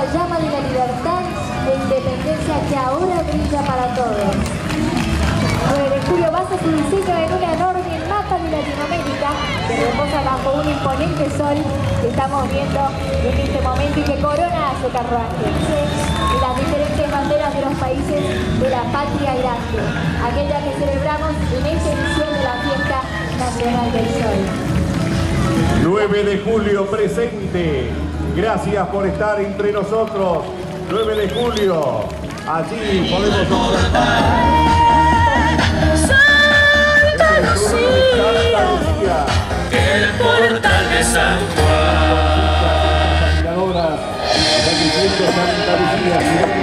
la llama de la libertad e independencia que ahora brilla para todos. 9 de julio basa su diseño en un enorme mapa de Latinoamérica que reposa bajo un imponente sol que estamos viendo en este momento y que corona su carruaje. Y las diferentes banderas de los países de la patria grande, aquella que celebramos en esta edición de la Fiesta Nacional del Sol. 9 de julio presente. Gracias por estar entre nosotros. 9 de julio. Allí podemos observar Santa Lucía, el portal de San Juan. Santa Lucía.